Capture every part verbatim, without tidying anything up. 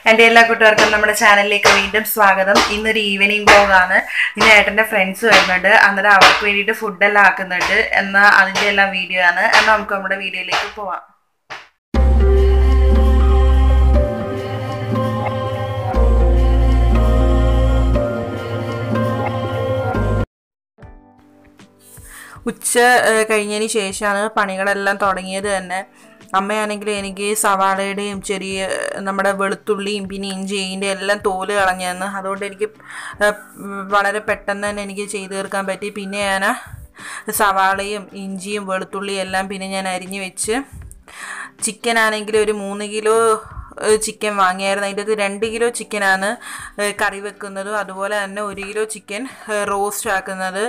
എൻ്റെ എല്ലാ കൂട്ടുകാർക്കും നമ്മുടെ ചാനലിലേക്ക് വീണ്ടും സ്വാഗതം. ഇന്നൊരു ഈവനിങ് വ്ലോഗാണ്. ഇന്ന് ഏട്ടൻ്റെ ഫ്രണ്ട്സ് വരുന്നുണ്ട്. അന്നേരം അവർക്ക് വേണ്ടിയിട്ട് ഫുഡെല്ലാം ആക്കുന്നുണ്ട്. എന്നാൽ അതിൻ്റെ എല്ലാം വീഡിയോ ആണ്. എന്നാൽ നമുക്ക് നമ്മുടെ വീഡിയോയിലേക്ക് പോവാം. ഉച്ച കഴിഞ്ഞതിന് ശേഷമാണ് പണികളെല്ലാം തുടങ്ങിയത് തന്നെ. അമ്മയാണെങ്കിൽ എനിക്ക് സവാളയുടെയും ചെറിയ നമ്മുടെ വെളുത്തുള്ളിയും പിന്നെ ഇഞ്ചിൻ്റെ എല്ലാം തോല് കളഞ്ഞു തന്നു. അതുകൊണ്ട് എനിക്ക് വളരെ പെട്ടെന്ന് തന്നെ എനിക്ക് ചെയ്തു തീർക്കാൻ പറ്റി. പിന്നെ ഞാൻ സവാളയും ഇഞ്ചിയും വെളുത്തുള്ളിയും എല്ലാം പിന്നെ ഞാൻ അരിഞ്ഞു വെച്ച്, ചിക്കൻ ആണെങ്കിൽ ഒരു മൂന്ന് കിലോ ചിക്കൻ വാങ്ങിയായിരുന്നു. അതിൻ്റെ അകത്ത് രണ്ട് കിലോ ചിക്കനാണ് കറി വെക്കുന്നതും അതുപോലെ തന്നെ ഒരു കിലോ ചിക്കൻ റോസ്റ്റ് ആക്കുന്നത്.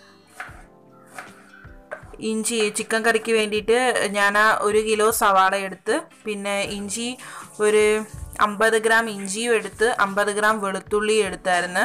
ഇഞ്ചി ചിക്കൻ കറിക്ക് വേണ്ടിയിട്ട് ഞാൻ ഒരു കിലോ സവാള എടുത്ത്, പിന്നെ ഇഞ്ചി ഒരു അമ്പത് ഗ്രാം ഇഞ്ചിയും എടുത്ത് അമ്പത് ഗ്രാം വെളുത്തുള്ളിയും എടുത്തായിരുന്നു.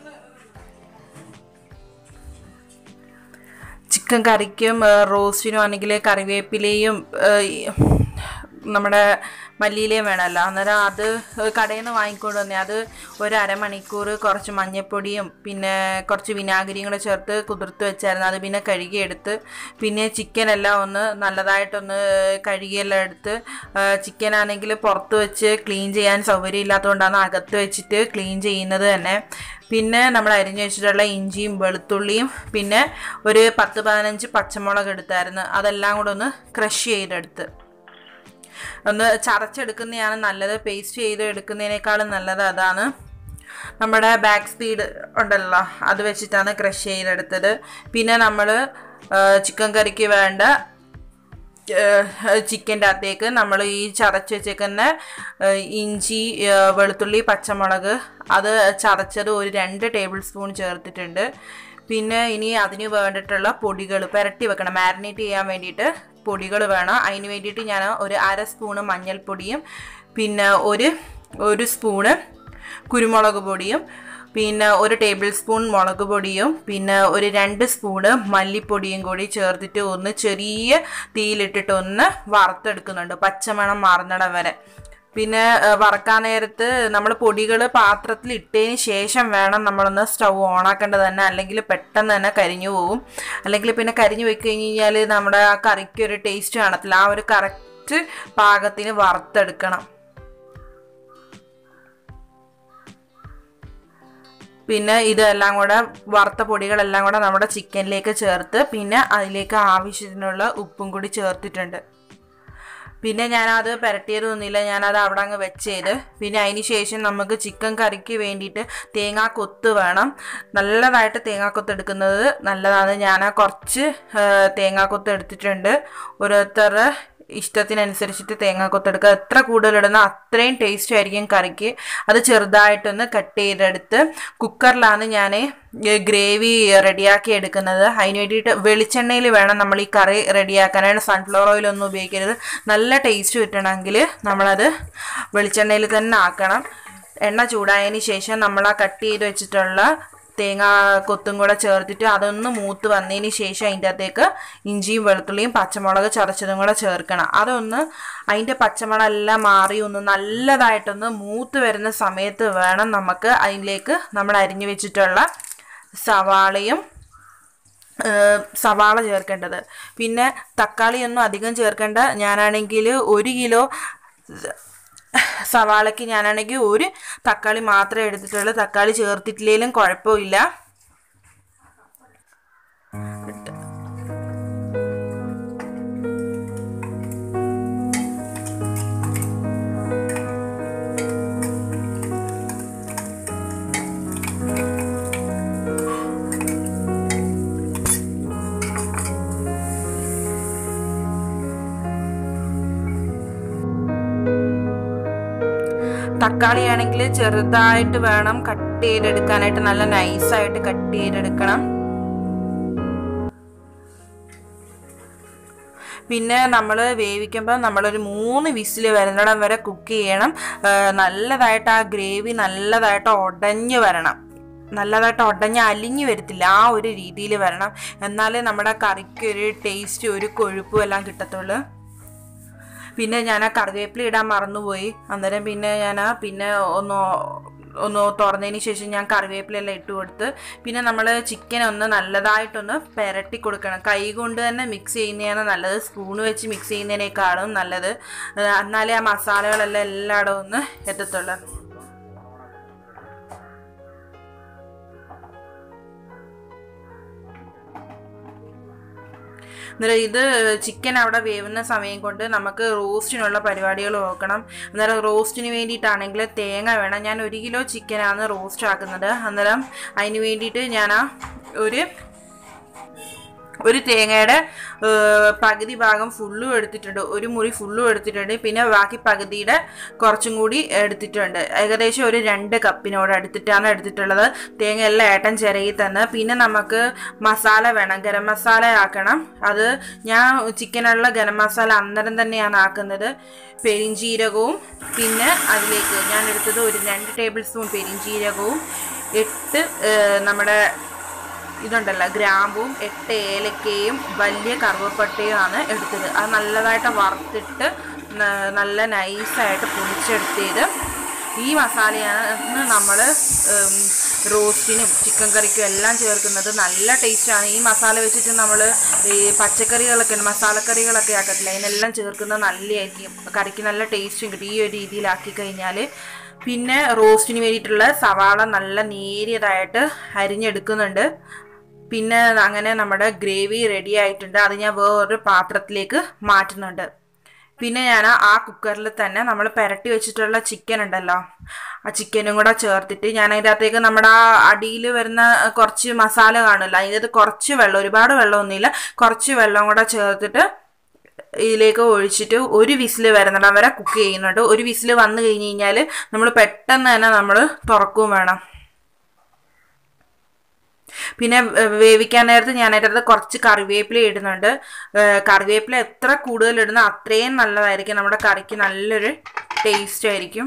ചിക്കൻ കറിക്കും റോസ്റ്റിനും ആണെങ്കിൽ കറിവേപ്പിലയും നമ്മുടെ മല്ലിയിലയും വേണമല്ലോ. അന്നേരം അത് കടയിൽ നിന്ന് വാങ്ങിക്കൊണ്ട് വന്നേ. അത് ഒരു അരമണിക്കൂർ കുറച്ച് മഞ്ഞൾപ്പൊടിയും പിന്നെ കുറച്ച് വിനാഗിരിയും കൂടെ ചേർത്ത് കുതിർത്ത് വെച്ചായിരുന്നു. അത് പിന്നെ കഴുകിയെടുത്ത്, പിന്നെ ചിക്കനെല്ലാം ഒന്ന് നല്ലതായിട്ടൊന്ന് കഴുകിയെല്ലാം എടുത്ത്, ചിക്കനാണെങ്കിൽ പുറത്ത് വെച്ച് ക്ലീൻ ചെയ്യാൻ സൗകര്യം ഇല്ലാത്തതുകൊണ്ടാണ് അകത്ത് വെച്ചിട്ട് ക്ലീൻ ചെയ്യുന്നത് തന്നെ. പിന്നെ നമ്മൾ അരിഞ്ഞു വെച്ചിട്ടുള്ള ഇഞ്ചിയും വെളുത്തുള്ളിയും പിന്നെ ഒരു പത്ത് പതിനഞ്ച് പച്ചമുളക് എടുത്തായിരുന്നു. അതെല്ലാം കൂടെ ഒന്ന് ക്രഷ് ചെയ്തെടുത്ത് ഒന്ന് ചതച്ചെടുക്കുന്നതാണ് നല്ലത്. പേസ്റ്റ് ചെയ്ത് എടുക്കുന്നതിനേക്കാളും നല്ലത് അതാണ്. നമ്മുടെ ബാക്ക് സ്പീഡ് ഉണ്ടല്ലോ, അത് വെച്ചിട്ടാണ് ക്രഷ് ചെയ്തെടുത്തത്. പിന്നെ നമ്മൾ ചിക്കൻ കറിക്ക് വേണ്ട ചിക്കൻ്റെ അകത്തേക്ക് നമ്മൾ ഈ ചതച്ച് വെച്ചേക്കുന്ന ഇഞ്ചി വെളുത്തുള്ളി പച്ചമുളക് അത് ചതച്ചത് ഒരു രണ്ട് ടേബിൾ സ്പൂൺ ചേർത്തിട്ടുണ്ട്. പിന്നെ ഇനി അതിന് വേണ്ടിയിട്ടുള്ള പൊടികൾ പുരട്ടി വെക്കണം. മാരിനേറ്റ് ചെയ്യാൻ വേണ്ടിയിട്ട് പൊടികൾ വേണം. അതിന് വേണ്ടിയിട്ട് ഞാൻ ഒരു അര സ്പൂണ് മഞ്ഞൾപ്പൊടിയും പിന്നെ ഒരു ഒരു സ്പൂണ് കുരുമുളക് പൊടിയും പിന്നെ ഒരു ടേബിൾ സ്പൂൺ മുളക് പൊടിയും പിന്നെ ഒരു രണ്ട് സ്പൂണ് മല്ലിപ്പൊടിയും കൂടി ചേർത്തിട്ട് ഒന്ന് ചെറിയ തീയിലിട്ടിട്ട് ഒന്ന് വറുത്തെടുക്കുന്നുണ്ട്, പച്ചമണം മാറുന്നിടം വരെ. പിന്നെ വറക്കാൻ നേരത്ത് നമ്മൾ പൊടികൾ പാത്രത്തിൽ ഇട്ടതിന് ശേഷം വേണം നമ്മളൊന്ന് സ്റ്റൗ ഓണാക്കേണ്ടത് തന്നെ, അല്ലെങ്കിൽ പെട്ടെന്ന് തന്നെ കരിഞ്ഞു പോകും. അല്ലെങ്കിൽ പിന്നെ കരിഞ്ഞു പോയി കഴിഞ്ഞ് കഴിഞ്ഞാൽ നമ്മുടെ ആ കറിക്ക് ഒരു ടേസ്റ്റ് കാണത്തില്ല. ആ ഒരു കറക്റ്റ് പാകത്തിന് വറുത്തെടുക്കണം. പിന്നെ ഇതെല്ലാം കൂടെ വറുത്ത പൊടികളെല്ലാം കൂടെ നമ്മുടെ ചിക്കനിലേക്ക് ചേർത്ത് പിന്നെ അതിലേക്ക് ആവശ്യത്തിനുള്ള ഉപ്പും കൂടി ചേർത്തിട്ടുണ്ട്. പിന്നെ ഞാനത് പുരട്ടിയതൊന്നുമില്ല, ഞാനത് അവിടെ അങ്ങ് വെച്ചത്. പിന്നെ അതിന് ശേഷം നമുക്ക് ചിക്കൻ കറിക്ക് വേണ്ടിയിട്ട് തേങ്ങാക്കൊത്ത് വേണം. നല്ലതായിട്ട് തേങ്ങാക്കൊത്ത് എടുക്കുന്നത് നല്ലതാണ്. ഞാൻ കുറച്ച് തേങ്ങാക്കൊത്ത് എടുത്തിട്ടുണ്ട്. ഓരോരുത്തരുടെ ഇഷ്ടത്തിനനുസരിച്ചിട്ട് തേങ്ങാക്കൊത്ത് എടുക്കുക. എത്ര കൂടുതലിടുന്ന അത്രയും ടേസ്റ്റ് ആയിരിക്കും കറിക്ക്. അത് ചെറുതായിട്ടൊന്ന് കട്ട് ചെയ്തെടുത്ത് കുക്കറിലാണ് ഞാൻ ഗ്രേവി റെഡിയാക്കി എടുക്കുന്നത്. അതിന് വേണ്ടിയിട്ട് വെളിച്ചെണ്ണയിൽ വേണം നമ്മൾ ഈ കറി റെഡിയാക്കാനായിട്ട്. സൺഫ്ലവർ ഓയിലൊന്നും ഉപയോഗിക്കരുത്. നല്ല ടേസ്റ്റ് കിട്ടണമെങ്കിൽ നമ്മളത് വെളിച്ചെണ്ണയിൽ തന്നെ ആക്കണം. എണ്ണ ചൂടായതിന് ശേഷം നമ്മൾ ആ കട്ട് ചെയ്ത് വെച്ചിട്ടുള്ള തേങ്ങ കൊത്തും കൂടെ ചേർത്തിട്ട് അതൊന്ന് മൂത്ത് വന്നതിന് ശേഷം അതിൻ്റെ അകത്തേക്ക് ഇഞ്ചിയും വെളുത്തുള്ളിയും പച്ചമുളക് ചതച്ചതും കൂടെ ചേർക്കണം. അതൊന്ന് അതിൻ്റെ പച്ചമുളക് എല്ലാം മാറി ഒന്ന് നല്ലതായിട്ടൊന്ന് മൂത്ത് വരുന്ന സമയത്ത് വേണം നമുക്ക് അതിലേക്ക് നമ്മൾ അരിഞ്ഞു വെച്ചിട്ടുള്ള സവാളയും സവാള ചേർക്കേണ്ടത്. പിന്നെ തക്കാളിയൊന്നും അധികം ചേർക്കേണ്ട. ഞാനാണെങ്കിൽ ഒരു കിലോ സവാളയ്ക്ക് ഞാനാണെങ്കിൽ ഒരു തക്കാളി മാത്രമേ എടുത്തിട്ടുള്ളൂ. തക്കാളി ചേർത്തിട്ടില്ലെങ്കിലും കുഴപ്പമില്ല. തക്കാളിയാണെങ്കിൽ ചെറുതായിട്ട് വേണം കട്ട് ചെയ്തെടുക്കാനായിട്ട്, നല്ല നൈസായിട്ട് കട്ട് ചെയ്തെടുക്കണം. പിന്നെ നമ്മൾ വേവിക്കുമ്പോൾ നമ്മളൊരു മൂന്ന് വിസിൽ വരുന്നിടം വരെ കുക്ക് ചെയ്യണം. നല്ലതായിട്ട് ആ ഗ്രേവി നല്ലതായിട്ട് ഉടഞ്ഞ് വരണം. നല്ലതായിട്ട് ഉടഞ്ഞ് അലിഞ്ഞു വരത്തില്ല, ആ ഒരു രീതിയിൽ വരണം. എന്നാലേ നമ്മുടെ കറിക്ക് ഒരു ടേസ്റ്റ് ഒരു കൊഴുപ്പും എല്ലാം കിട്ടത്തുള്ളൂ. പിന്നെ ഞാൻ ആ കറിവേപ്പില ഇടാൻ മറന്നുപോയി. അന്നേരം പിന്നെ ഞാൻ പിന്നെ ഒന്ന് ഒന്ന് തുറന്നതിന് ശേഷം ഞാൻ കറിവേപ്പിലെല്ലാം ഇട്ട് കൊടുത്ത് പിന്നെ നമ്മൾ ചിക്കൻ ഒന്ന് നല്ലതായിട്ടൊന്ന് പുരട്ടി കൊടുക്കണം. കൈ കൊണ്ട് തന്നെ മിക്സ് ചെയ്യുന്നതാണ് നല്ലത്, സ്പൂൺ വെച്ച് മിക്സ് ചെയ്യുന്നതിനേക്കാളും നല്ലത്. എന്നാലേ ആ മസാലകളെല്ലാം എല്ലായിടവും ഒന്ന് എത്തത്തുള്ളൂ. അന്നേരം ഇത് ചിക്കൻ അവിടെ വേവുന്ന സമയം കൊണ്ട് നമുക്ക് റോസ്റ്റിനുള്ള പരിപാടികൾ നോക്കണം. അന്നേരം റോസ്റ്റിന് വേണ്ടിയിട്ടാണെങ്കിൽ തേങ്ങ വേണം. ഞാൻ ഒരു കിലോ ചിക്കനാണ് റോസ്റ്റ് ആക്കുന്നത്. അന്നേരം അതിന് വേണ്ടിയിട്ട് ഞാൻ ഒരു ഒരു തേങ്ങയുടെ പകുതി ഭാഗം ഫുള്ളും എടുത്തിട്ടുണ്ട്, ഒരു മുറി ഫുള്ളും എടുത്തിട്ടുണ്ട്. പിന്നെ ബാക്കി പകുതിയുടെ കുറച്ചും കൂടി എടുത്തിട്ടുണ്ട്. ഏകദേശം ഒരു രണ്ട് കപ്പിനോട് എടുത്തിട്ടാണ് എടുത്തിട്ടുള്ളത്. തേങ്ങ എല്ലാം ഏട്ടൻ ചിരകി തന്നെ. പിന്നെ നമുക്ക് മസാല വേണം, ഗരം മസാല ആക്കണം. അത് ഞാൻ ചിക്കനുള്ള ഗരം മസാല അന്നേരം തന്നെയാണ് ആക്കുന്നത്. പെരിഞ്ചീരകവും പിന്നെ അതിലേക്ക് ഞാൻ എടുത്തത് ഒരു രണ്ട് ടേബിൾ സ്പൂൺ പെരിഞ്ചീരകവും എട്ട് നമ്മുടെ ഇതുണ്ടല്ലോ ഗ്രാമ്പും എട്ട് ഏലക്കയും വലിയ കറുവപ്പട്ടയും ആണ് എടുത്തത്. അത് നല്ലതായിട്ട് വറുത്തിട്ട് നല്ല നൈസായിട്ട് പൊടിച്ചെടുത്തത്. ഈ മസാലയാണ് നമ്മൾ റോസ്റ്റിനും ചിക്കൻ കറിക്കും എല്ലാം ചേർക്കുന്നത്. നല്ല ടേസ്റ്റാണ്. ഈ മസാല വെച്ചിട്ട് നമ്മൾ ഈ പച്ചക്കറികളൊക്കെ മസാലക്കറികളൊക്കെ ആക്കത്തില്ല, അതിനെല്ലാം ചേർക്കുന്നത് നല്ലതായിരിക്കും. കറിക്ക് നല്ല ടേസ്റ്റും കിട്ടും ഈ ഒരു രീതിയിലാക്കി കഴിഞ്ഞാൽ. പിന്നെ റോസ്റ്റിന് വേണ്ടിയിട്ടുള്ള സവാള നല്ല നേരിയതായിട്ട് അരിഞ്ഞെടുക്കുന്നുണ്ട്. പിന്നെ അങ്ങനെ നമ്മുടെ ഗ്രേവി റെഡി ആയിട്ടുണ്ട്. അത് ഞാൻ വേറൊരു പാത്രത്തിലേക്ക് മാറ്റുന്നുണ്ട്. പിന്നെ ഞാൻ ആ കുക്കറിൽ തന്നെ നമ്മൾ പുരട്ടി വെച്ചിട്ടുള്ള ചിക്കൻ ഉണ്ടല്ലോ, ആ ചിക്കനും കൂടെ ചേർത്തിട്ട് ഞാൻ അതിൻ്റെ അകത്തേക്ക് നമ്മുടെ ആ അടിയിൽ വരുന്ന കുറച്ച് മസാല കാണുമല്ലോ, അതിൻ്റെ കുറച്ച് വെള്ളം, ഒരുപാട് വെള്ളമൊന്നുമില്ല, കുറച്ച് വെള്ളം കൂടെ ചേർത്തിട്ട് ഇതിലേക്ക് ഒഴിച്ചിട്ട് ഒരു വിസിൽ വരുന്നിടം വരെ കുക്ക് ചെയ്യുന്നുണ്ട്. ഒരു വിസിൽ വന്നു കഴിഞ്ഞ് കഴിഞ്ഞാൽ നമ്മൾ പെട്ടെന്ന് തന്നെ നമ്മൾ തുറക്കുകയും വേണം. പിന്നെ വേവിക്കാൻ നേരത്ത് ഞാൻ അതിൻ്റെ അകത്ത് കുറച്ച് കറിവേപ്പില ഇടുന്നുണ്ട്. കറിവേപ്പില എത്ര കൂടുതൽ ഇടുന്ന അത്രയും നല്ലതായിരിക്കും, നമ്മുടെ കറിക്ക് നല്ലൊരു ടേസ്റ്റ് ആയിരിക്കും.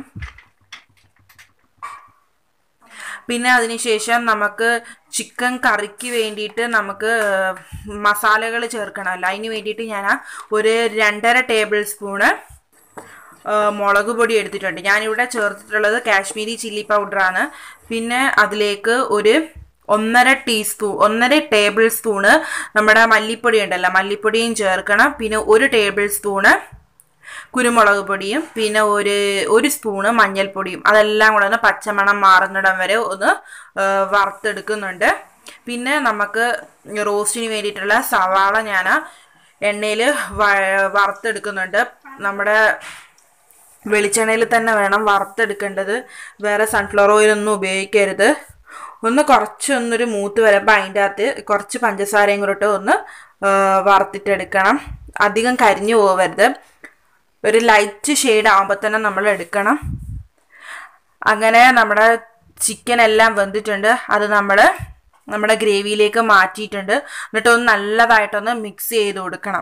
പിന്നെ അതിനുശേഷം നമുക്ക് ചിക്കൻ കറിക്ക് വേണ്ടിയിട്ട് നമുക്ക് മസാലകൾ ചേർക്കണമല്ലോ, അതിന് വേണ്ടിയിട്ട് ഞാൻ ഒരു രണ്ടര ടേബിൾ സ്പൂണ് മുളക് പൊടി എടുത്തിട്ടുണ്ട്. ഞാനിവിടെ ചേർത്തിട്ടുള്ളത് കാശ്മീരി ചില്ലി പൗഡറാണ്. പിന്നെ അതിലേക്ക് ഒരു ഒന്നര ടീസ്പൂൺ ഒന്നര ടേബിൾ സ്പൂണ് നമ്മുടെ മല്ലിപ്പൊടി ഉണ്ടല്ലോ, മല്ലിപ്പൊടിയും ചേർക്കണം. പിന്നെ ഒരു ടേബിൾ സ്പൂണ് കുരുമുളക് പൊടിയും പിന്നെ ഒരു ഒരു സ്പൂണ് മഞ്ഞൾപ്പൊടിയും, അതെല്ലാം കൂടെ ഒന്ന് പച്ചമണം മാറുന്നിടം വരെ ഒന്ന് വറുത്തെടുക്കുന്നുണ്ട്. പിന്നെ നമുക്ക് റോസ്റ്റിന് വേണ്ടിയിട്ടുള്ള സവാള ഞാൻ എണ്ണയിൽ വറുത്തെടുക്കുന്നുണ്ട്. നമ്മുടെ വെളിച്ചെണ്ണയിൽ തന്നെ വേണം വറുത്തെടുക്കേണ്ടത്, വേറെ സൺഫ്ലവർ ഓയിലൊന്നും ഉപയോഗിക്കരുത്. ഒന്ന് കുറച്ചൊന്നൊരു മൂത്ത് വരുമ്പോൾ അതിൻ്റെ അകത്ത് കുറച്ച് പഞ്ചസാരയും കൂടെ ഒന്ന് വറുത്തിട്ടെടുക്കണം. അധികം കരിഞ്ഞു പോകരുത്, ഒരു ലൈറ്റ് ഷെയ്ഡ് ആകുമ്പോൾ തന്നെ നമ്മൾ എടുക്കണം. അങ്ങനെ നമ്മുടെ ചിക്കൻ എല്ലാം വെന്തിട്ടുണ്ട്. അത് നമ്മൾ നമ്മുടെ ഗ്രേവിയിലേക്ക് മാറ്റിയിട്ടുണ്ട്. എന്നിട്ടൊന്ന് നല്ലതായിട്ടൊന്ന് മിക്സ് ചെയ്ത് കൊടുക്കണം.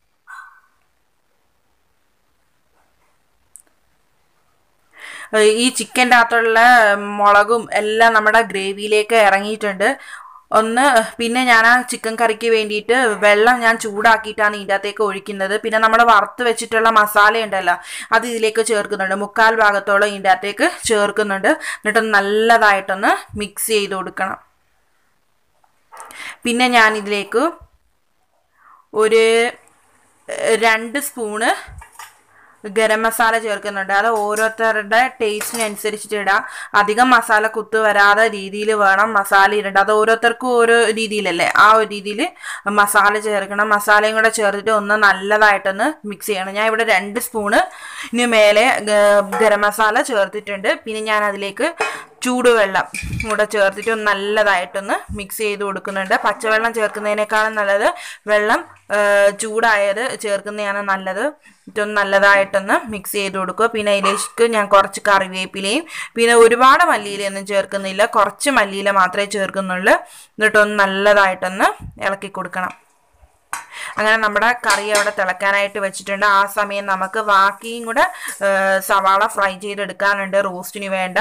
ഈ ചിക്കൻ്റെ അകത്തുള്ള മുളകും എല്ലാം നമ്മുടെ ഗ്രേവിയിലേക്ക് ഇറങ്ങിയിട്ടുണ്ട്. ഒന്ന് പിന്നെ ഞാൻ ആ ചിക്കൻ കറിക്ക് വേണ്ടിയിട്ട് വെള്ളം ഞാൻ ചൂടാക്കിയിട്ടാണ് ഇതിൻ്റെ അകത്തേക്ക് ഒഴിക്കുന്നത്. പിന്നെ നമ്മൾ വറുത്ത് വെച്ചിട്ടുള്ള മസാല ഉണ്ടല്ലോ, അത് ഇതിലേക്ക് ചേർക്കുന്നുണ്ട്. മുക്കാൽ ഭാഗത്തോളം ഇതിൻ്റെ അകത്തേക്ക് ചേർക്കുന്നുണ്ട്. എന്നിട്ടൊന്ന് നല്ലതായിട്ടൊന്ന് മിക്സ് ചെയ്ത് കൊടുക്കണം. പിന്നെ ഞാൻ ഇതിലേക്ക് ഒരു രണ്ട് സ്പൂണ് ഗരം മസാല ചേർക്കുന്നുണ്ട്. അത് ഓരോരുത്തരുടെ ടേസ്റ്റിനനുസരിച്ചിട്ട് ഇടാം. അധികം മസാല കുത്ത് വരാതെ രീതിയിൽ വേണം മസാല ഇടേണ്ടത്. അത് ഓരോരുത്തർക്കും ഓരോ രീതിയിലല്ലേ, ആ ഒരു രീതിയിൽ മസാല ചേർക്കണം. മസാലയും കൂടെ ചേർത്തിട്ട് ഒന്ന് നല്ലതായിട്ടൊന്ന് മിക്സ് ചെയ്യണം. ഞാൻ ഇവിടെ രണ്ട് സ്പൂണ് ഇനി മേലെ ഗരം മസാല ചേർത്തിട്ടുണ്ട്. പിന്നെ ഞാൻ അതിലേക്ക് ചൂടുവെള്ളം കൂടെ ചേർത്തിട്ട് ഒന്ന് നല്ലതായിട്ടൊന്ന് മിക്സ് ചെയ്ത് കൊടുക്കുന്നുണ്ട്. പച്ചവെള്ളം ചേർക്കുന്നതിനേക്കാളും നല്ലത് വെള്ളം ചൂടായത് ചേർക്കുന്നതാണ് നല്ലത്. ഇതൊന്ന് നല്ലതായിട്ടൊന്ന് മിക്സ് ചെയ്ത് കൊടുക്കുക. പിന്നെ അതിലേക്ക് ഞാൻ കുറച്ച് കറിവേപ്പിലയും പിന്നെ ഒരുപാട് മല്ലിയിലയൊന്നും ചേർക്കുന്നില്ല, കുറച്ച് മല്ലിയില മാത്രമേ ചേർക്കുന്നുള്ളൂ. എന്നിട്ടൊന്ന് നല്ലതായിട്ടൊന്ന് ഇളക്കി കൊടുക്കണം. അങ്ങനെ നമ്മുടെ കറി അവിടെ തിളക്കാനായിട്ട് വെച്ചിട്ടുണ്ട്. ആ സമയം നമുക്ക് ബാക്കിയും കൂടെ സവാള ഫ്രൈ ചെയ്തെടുക്കാനുണ്ട്. റോസ്റ്റിന് വേണ്ട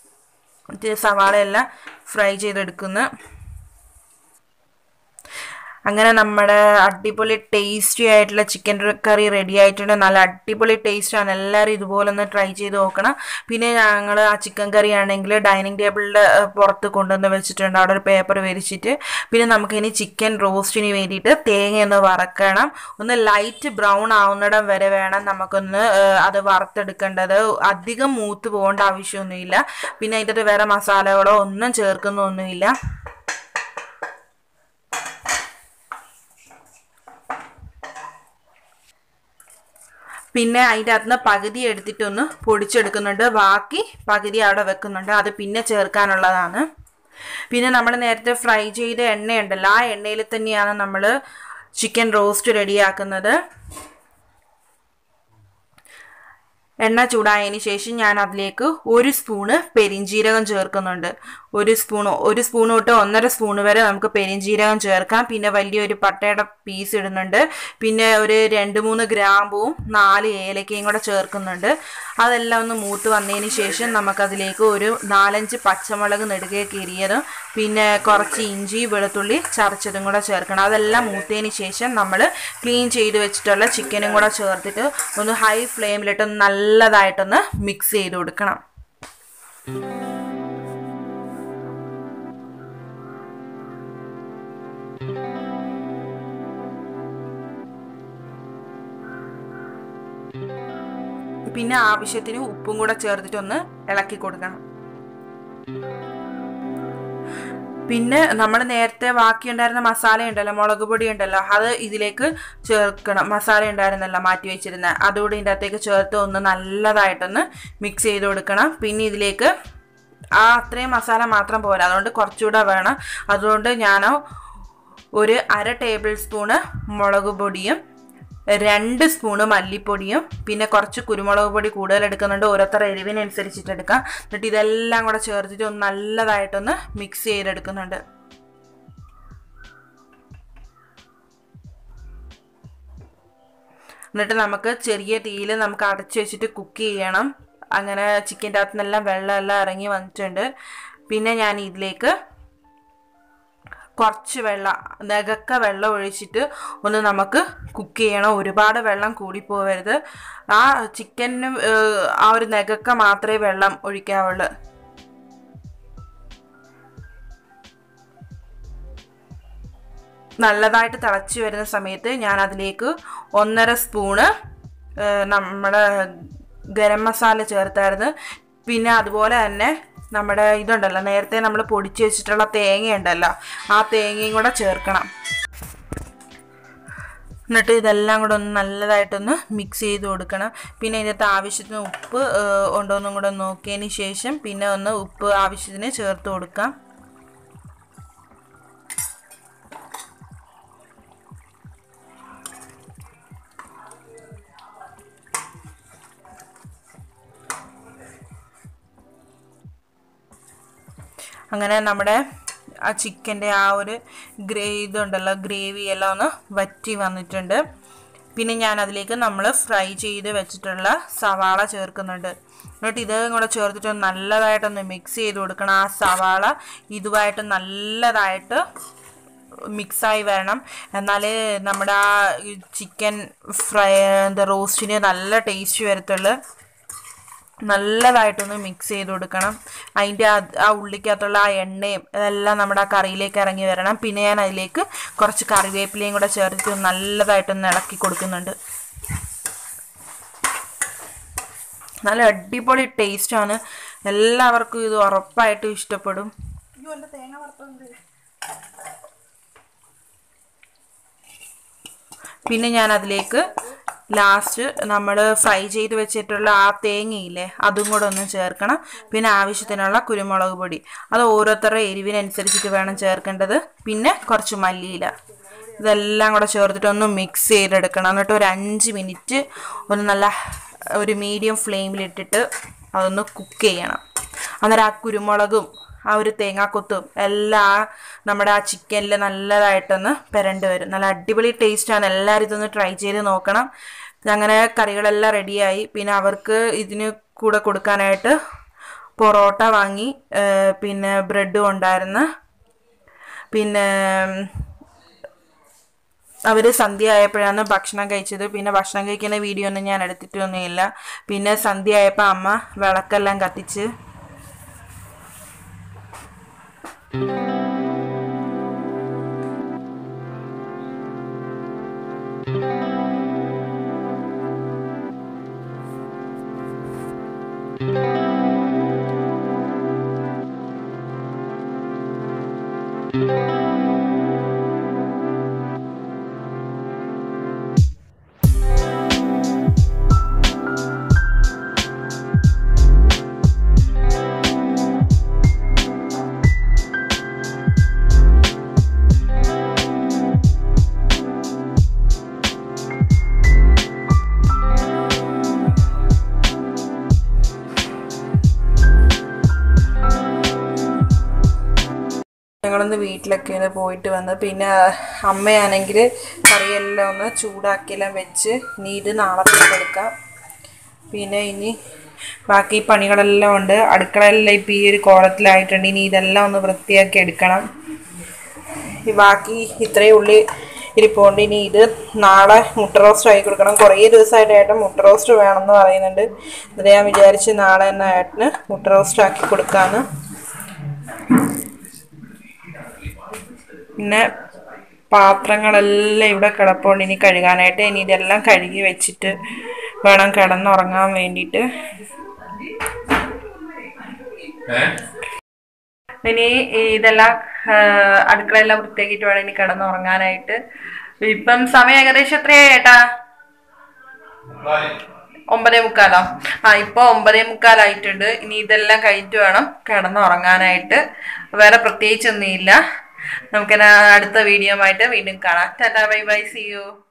സവാളയെല്ലാം ഫ്രൈ ചെയ്തെടുക്കുന്നു. അങ്ങനെ നമ്മുടെ അടിപൊളി ടേസ്റ്റി ആയിട്ടുള്ള ചിക്കൻ കറി റെഡി ആയിട്ടുണ്ട്. നല്ല അടിപൊളി ടേസ്റ്റാണ്. എല്ലാവരും ഇതുപോലെ ഒന്ന് ട്രൈ ചെയ്ത് നോക്കണം. പിന്നെ ഞങ്ങൾ ആ ചിക്കൻ കറി ആണെങ്കിൽ ഡൈനിങ് ടേബിളിൻ്റെ പുറത്ത് കൊണ്ടുവന്ന് വെച്ചിട്ടുണ്ട്, അവിടെ ഒരു പേപ്പർ വിരിച്ചിട്ട്. പിന്നെ നമുക്കിനി ചിക്കൻ റോസ്റ്റിന് വേണ്ടിയിട്ട് തേങ്ങ ഒന്ന് വറക്കണം. ഒന്ന് ലൈറ്റ് ബ്രൗൺ ആവുന്നിടം വരെ വേണം നമുക്കൊന്ന് അത് വറുത്തെടുക്കേണ്ടത്. അധികം മൂത്ത് പോകേണ്ട ആവശ്യമൊന്നുമില്ല. പിന്നെ അതിൻ്റെ വേറെ മസാലകളോ ഒന്നും ചേർക്കുന്നൊന്നുമില്ല. പിന്നെ അതിൻ്റെ അകത്ത് നിന്ന് പകുതി എടുത്തിട്ടൊന്ന് പൊടിച്ചെടുക്കുന്നുണ്ട്, ബാക്കി പകുതി അവിടെ വെക്കുന്നുണ്ട്, അത് പിന്നെ ചേർക്കാനുള്ളതാണ്. പിന്നെ നമ്മൾ നേരത്തെ ഫ്രൈ ചെയ്ത എണ്ണയുണ്ടല്ലോ, ആ എണ്ണയിൽ തന്നെയാണ് നമ്മൾ ചിക്കൻ റോസ്റ്റ് റെഡിയാക്കുന്നത്. എണ്ണ ചൂടായതിന് ശേഷം ഞാൻ അതിലേക്ക് ഒരു സ്പൂണ് പെരിഞ്ജീരകം ചേർക്കുന്നുണ്ട്. ഒരു സ്പൂണ് ഒരു സ്പൂൺ തൊട്ട് ഒന്നര സ്പൂണ് വരെ നമുക്ക് പെരിഞ്ജീരകം ചേർക്കാം. പിന്നെ വലിയൊരു പട്ടയുടെ പീസ് ഇടുന്നുണ്ട്. പിന്നെ ഒരു രണ്ട് മൂന്ന് ഗ്രാമ്പൂവും നാല് ഏലക്കയും കൂടെ ചേർക്കുന്നുണ്ട്. അതെല്ലാം ഒന്ന് മൂത്ത് വന്നതിന് ശേഷം നമുക്കതിലേക്ക് ഒരു നാലഞ്ച് പച്ചമുളക് നെടുകെ കീറിയതും പിന്നെ കുറച്ച് ഇഞ്ചി വെളുത്തുള്ളി ചതച്ചതും കൂടെ ചേർക്കണം. അതെല്ലാം മൂത്തതിന് ശേഷം നമ്മൾ ക്ലീൻ ചെയ്ത് വെച്ചിട്ടുള്ള ചിക്കനും കൂടെ ചേർത്തിട്ട് ഒന്ന് ഹൈ ഫ്ലെയിമിലിട്ട് നല്ലതായിട്ടൊന്ന് മിക്സ് ചെയ്ത് കൊടുക്കണം. പിന്നെ ആവശ്യത്തിന് ഉപ്പും കൂടെ ചേർത്തിട്ടൊന്ന് ഇളക്കി കൊടുക്കണം. പിന്നെ നമ്മൾ നേരത്തെ ബാക്കി ഉണ്ടായിരുന്ന മസാല ഉണ്ടല്ലോ, മുളക് പൊടി ഉണ്ടല്ലോ, അത് ഇതിലേക്ക് ചേർക്കണം. മസാല ഉണ്ടായിരുന്നല്ലോ മാറ്റി വെച്ചിരുന്ന, അതുകൂടി ഇതിൻ്റെ അകത്തേക്ക് ചേർത്ത് ഒന്ന് നല്ലതായിട്ടൊന്ന് മിക്സ് ചെയ്ത് കൊടുക്കണം. പിന്നെ ഇതിലേക്ക് ആ അത്രയും മസാല മാത്രം പോരാ, അതുകൊണ്ട് കുറച്ചുകൂടെ വേണം. അതുകൊണ്ട് ഞാൻ ഒരു അര ടേബിൾ സ്പൂണ് മുളക് പൊടിയും രണ്ട് സ്പൂണ് മല്ലിപ്പൊടിയും പിന്നെ കുറച്ച് കുരുമുളക് പൊടി കൂടുതൽ എടുക്കുന്നുണ്ട്, ഓരോരുത്തർ എരിവിനനുസരിച്ചിട്ട് എടുക്കാം. എന്നിട്ട് ഇതെല്ലാം കൂടെ ചേർത്തിട്ട് ഒന്ന് നല്ലതായിട്ടൊന്ന് മിക്സ് ചെയ്തെടുക്കുന്നുണ്ട്. എന്നിട്ട് നമുക്ക് ചെറിയ തീയിൽ നമുക്ക് അടച്ചു വെച്ചിട്ട് കുക്ക് ചെയ്യണം. അങ്ങനെ ചിക്കൻ്റെ അകത്തു നിന്നെല്ലാം വെള്ളമെല്ലാം ഇറങ്ങി വന്നിട്ടുണ്ട്. പിന്നെ ഞാൻ ഇതിലേക്ക് കുറച്ച് വെള്ളം, നകക്ക വെള്ളം ഒഴിച്ചിട്ട് ഒന്ന് നമുക്ക് കുക്ക് ചെയ്യണം. ഒരുപാട് വെള്ളം കൂടിപ്പോവരുത്. ആ ചിക്കന് ആ ഒരു നകക്ക മാത്രമേ വെള്ളം ഒഴിക്കാവുള്ളൂ. നല്ലതായിട്ട് തിളച്ച് വരുന്ന സമയത്ത് ഞാൻ അതിലേക്ക് ഒന്നര സ്പൂണ് നമ്മുടെ ഗരം മസാല ചേർത്തായിരുന്നു. പിന്നെ അതുപോലെ തന്നെ നമ്മുടെ ഇതുണ്ടല്ലോ, നേരത്തെ നമ്മൾ പൊടിച്ച് വെച്ചിട്ടുള്ള തേങ്ങ ഉണ്ടല്ലോ, ആ തേങ്ങയും കൂടെ ചേർക്കണം. എന്നിട്ട് ഇതെല്ലാം കൂടെ ഒന്ന് നല്ലതായിട്ടൊന്ന് മിക്സ് ചെയ്ത് കൊടുക്കണം. പിന്നെ ഇതിനകത്ത് ആവശ്യത്തിന് ഉപ്പ് ഉണ്ടോയെന്നും കൂടെ നോക്കിയതിന് ശേഷം പിന്നെ ഒന്ന് ഉപ്പ് ആവശ്യത്തിന് ചേർത്ത് കൊടുക്കാം. അങ്ങനെ നമ്മുടെ ആ ചിക്കൻ്റെ ആ ഒരു ഗ്രേ ഇതുണ്ടല്ലോ, ഗ്രേവി എല്ലാം ഒന്ന് വറ്റി വന്നിട്ടുണ്ട്. പിന്നെ ഞാൻ അതിലേക്ക് നമ്മൾ ഫ്രൈ ചെയ്ത് വെച്ചിട്ടുള്ള സവാള ചേർക്കുന്നുണ്ട്. എന്നിട്ട് ഇതും കൂടെ ചേർത്തിട്ട് നല്ലതായിട്ടൊന്ന് മിക്സ് ചെയ്ത് കൊടുക്കണം. ആ സവാള ഇതുമായിട്ട് നല്ലതായിട്ട് മിക്സായി വരണം, എന്നാലേ നമ്മുടെ ആ ചിക്കൻ ഫ്രൈ എന്താ റോസ്റ്റിന് നല്ല ടേസ്റ്റ് വരത്തുള്ളൂ. നല്ലതായിട്ടൊന്ന് മിക്സ് ചെയ്ത് കൊടുക്കണം. അതിൻ്റെ ആ ഉള്ളിക്കകത്തുള്ള ആ എണ്ണയും അതെല്ലാം നമ്മുടെ ആ കറിയിലേക്ക് ഇറങ്ങി വരണം. പിന്നെ ഞാൻ അതിലേക്ക് കുറച്ച് കറിവേപ്പിലയും കൂടെ ചേർത്തിട്ട് നല്ലതായിട്ടൊന്ന് ഇളക്കി കൊടുക്കുന്നുണ്ട്. നല്ല അടിപൊളി ടേസ്റ്റാണ്. എല്ലാവർക്കും ഇത് ഉറപ്പായിട്ടും ഇഷ്ടപ്പെടും. പിന്നെ ഞാൻ അതിലേക്ക് ലാസ്റ്റ് നമ്മൾ ഫ്രൈ ചെയ്ത് വെച്ചിട്ടുള്ള ആ തേങ്ങയില്ലേ, അതും കൂടെ ഒന്ന് ചേർക്കണം. പിന്നെ ആവശ്യത്തിനുള്ള കുരുമുളക് പൊടി, അത് ഓരോരുത്തരുടെ എരിവിനനുസരിച്ചിട്ട് വേണം ചേർക്കേണ്ടത്. പിന്നെ കുറച്ച് മല്ലിയില, ഇതെല്ലാം കൂടെ ചേർത്തിട്ട് ഒന്ന് മിക്സ് ചെയ്തെടുക്കണം. എന്നിട്ട് ഒരു അഞ്ച് മിനിറ്റ് ഒന്ന് നല്ല ഒരു മീഡിയം ഫ്ലെയിമിലിട്ടിട്ട് അതൊന്ന് കുക്ക് ചെയ്യണം. അന്നേരം ആ കുരുമുളകും ആ ഒരു തേങ്ങാക്കൊത്തും എല്ലാം നമ്മുടെ ആ ചിക്കനിൽ നല്ലതായിട്ടൊന്ന് പെരണ്ട് വരും. നല്ല അടിപൊളി ടേസ്റ്റാണ്. എല്ലാവരും ഇതൊന്ന് ട്രൈ ചെയ്ത് നോക്കണം. അങ്ങനെ കറികളെല്ലാം റെഡിയായി. പിന്നെ അവർക്ക് ഇതിന് കൂടെ കൊടുക്കാനായിട്ട് പൊറോട്ട വാങ്ങി, പിന്നെ ബ്രെഡും ഉണ്ടായിരുന്നു. പിന്നെ അവർ സന്ധ്യ ആയപ്പോഴാണ് ഭക്ഷണം കഴിച്ചത്. പിന്നെ ഭക്ഷണം കഴിക്കുന്ന വീഡിയോ ഒന്നും ഞാൻ എടുത്തിട്ടൊന്നുമില്ല. പിന്നെ സന്ധ്യ ആയപ്പോൾ അമ്മ വിളക്കെല്ലാം കത്തിച്ച് ഞങ്ങളൊന്ന് വീട്ടിലൊക്കെ ഒന്ന് പോയിട്ട് വന്ന്. പിന്നെ അമ്മയാണെങ്കിൽ കറിയെല്ലാം ഒന്ന് ചൂടാക്കിയെല്ലാം വെച്ച് ഇനി ഇത് നാളത്തേക്ക് എടുക്കാം. പിന്നെ ഇനി ബാക്കി പണികളെല്ലാം ഉണ്ട്. അടുക്കളയെല്ലാം ഇപ്പം ഈ ഒരു കോലത്തിലായിട്ടുണ്ട്. ഇനി ഇതെല്ലാം ഒന്ന് വൃത്തിയാക്കി എടുക്കണം. ഈ ബാക്കി ഇത്രയും ഉള്ളി ഇരിപ്പുണ്ട്. ഇനി ഇത് നാളെ മുട്ട റോസ്റ്റ് ആക്കി കൊടുക്കണം. കുറേ ദിവസമായിട്ട് ഏട്ടൻ മുട്ട റോസ്റ്റ് വേണമെന്ന് പറയുന്നുണ്ട്. എന്നിട്ട് ഞാൻ വിചാരിച്ച് നാളെ തന്നെ ഏട്ടന് മുട്ട റോസ്റ്റ് ആക്കി കൊടുക്കാമെന്ന്. പിന്നെ പാത്രങ്ങളെല്ലാം ഇവിടെ കിടപ്പുണ്ട് ഇനി കഴുകാനായിട്ട്. ഇനി ഇതെല്ലാം കഴുകി വെച്ചിട്ട് വേണം കിടന്നുറങ്ങാൻ വേണ്ടിയിട്ട്. ഇനി ഇതെല്ലാം അടുക്കളയെല്ലാം വൃത്തിയാക്കിയിട്ട് വേണം ഇനി കിടന്നുറങ്ങാനായിട്ട്. ഇപ്പം സമയം ഏകദേശം എത്രയായി ഏട്ടാ? ഒമ്പതേ മുക്കാലോ? ആ ഇപ്പോൾ ഒമ്പതേ മുക്കാലായിട്ടുണ്ട്. ഇനി ഇതെല്ലാം കഴിഞ്ഞിട്ട് വേണം കിടന്നുറങ്ങാനായിട്ട്. വേറെ പ്രത്യേകിച്ചൊന്നുമില്ല. നമുക്ക് അടുത്ത വീഡിയോ ആയിട്ട് വീണ്ടും കാണാം. Tata bye bye, see U.